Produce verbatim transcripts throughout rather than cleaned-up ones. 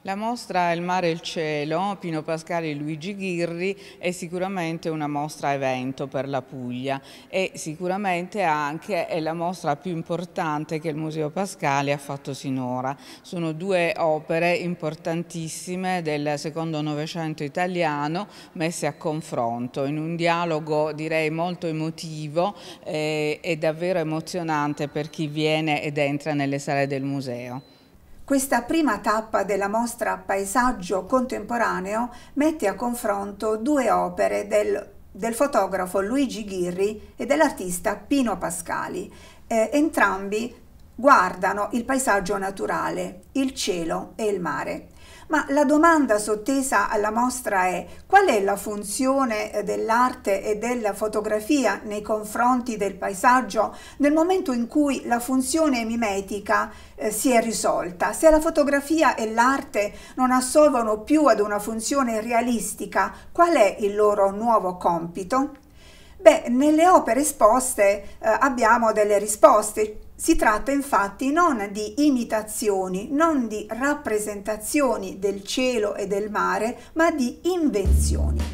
La mostra Il mare e il cielo, Pino Pascali e Luigi Ghirri, è sicuramente una mostra evento per la Puglia e sicuramente anche è la mostra più importante che il Museo Pascali ha fatto sinora. Sono due opere importantissime del secondo Novecento italiano messe a confronto in un dialogo, direi, molto emotivo eh, e davvero emozionante per chi viene ed entra nelle sale del museo. Questa prima tappa della mostra Paesaggio contemporaneo mette a confronto due opere del, del fotografo Luigi Ghirri e dell'artista Pino Pascali. Eh, entrambi guardano il paesaggio naturale, il cielo e il mare. Ma la domanda sottesa alla mostra è: qual è la funzione dell'arte e della fotografia nei confronti del paesaggio nel momento in cui la funzione mimetica eh, si è risolta? Se la fotografia e l'arte non assolvono più ad una funzione realistica, qual è il loro nuovo compito? Beh, nelle opere esposte eh, abbiamo delle risposte. Si tratta infatti non di imitazioni, non di rappresentazioni del cielo e del mare, ma di invenzioni.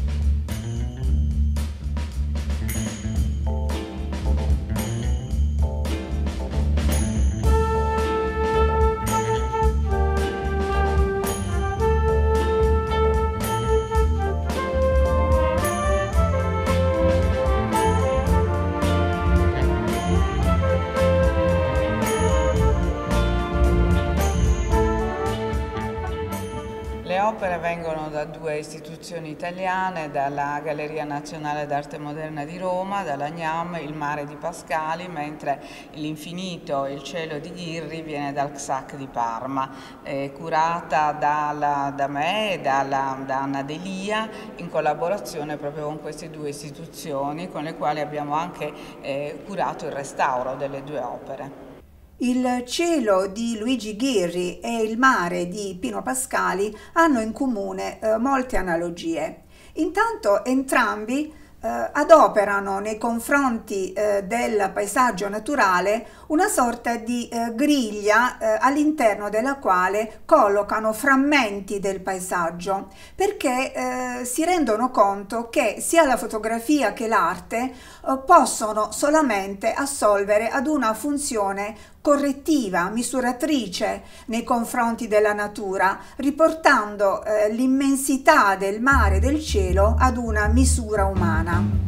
Le opere vengono da due istituzioni italiane, dalla Galleria Nazionale d'Arte Moderna di Roma, dalla Gnam, Il mare di Pascali, mentre L'Infinito e il cielo di Ghirri viene dal C S A C di Parma, eh, curata dalla, da me e dalla, da Anna Delia, in collaborazione proprio con queste due istituzioni, con le quali abbiamo anche eh, curato il restauro delle due opere. Il cielo di Luigi Ghirri e il mare di Pino Pascali hanno in comune eh, molte analogie. Intanto entrambi eh, adoperano nei confronti eh, del paesaggio naturale una sorta di eh, griglia eh, all'interno della quale collocano frammenti del paesaggio, perché eh, si rendono conto che sia la fotografia che l'arte eh, possono solamente assolvere ad una funzione correttiva, misuratrice nei confronti della natura, riportando eh, l'immensità del mare e del cielo ad una misura umana.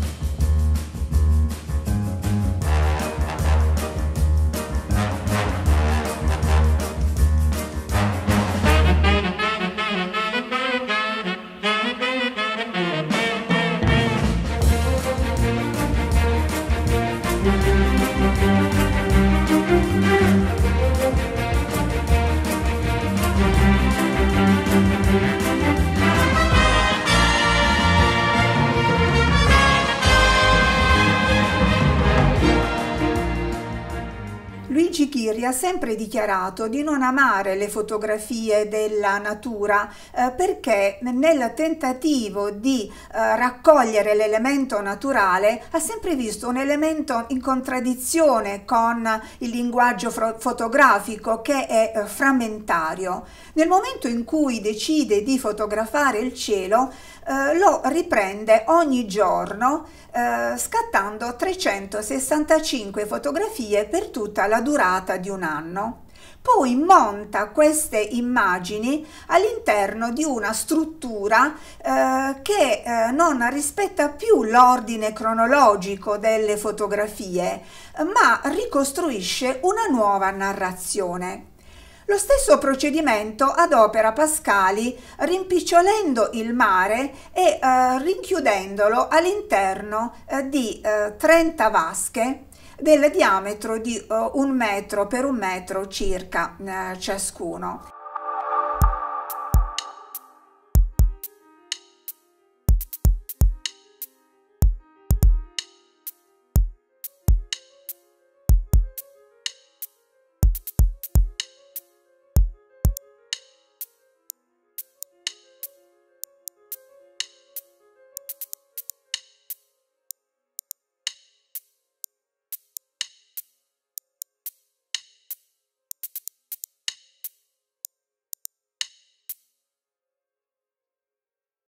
Luigi Ghirri ha sempre dichiarato di non amare le fotografie della natura eh, perché nel tentativo di eh, raccogliere l'elemento naturale ha sempre visto un elemento in contraddizione con il linguaggio fotografico, che è eh, frammentario. Nel momento in cui decide di fotografare il cielo eh, lo riprende ogni giorno eh, scattando trecentosessantacinque fotografie per tutta la durata di un anno. Poi monta queste immagini all'interno di una struttura eh, che eh, non rispetta più l'ordine cronologico delle fotografie, ma ricostruisce una nuova narrazione. Lo stesso procedimento adopera Pascali rimpicciolendo il mare e eh, rinchiudendolo all'interno eh, di eh, trenta vasche del diametro di uh, un metro per un metro circa eh, ciascuno.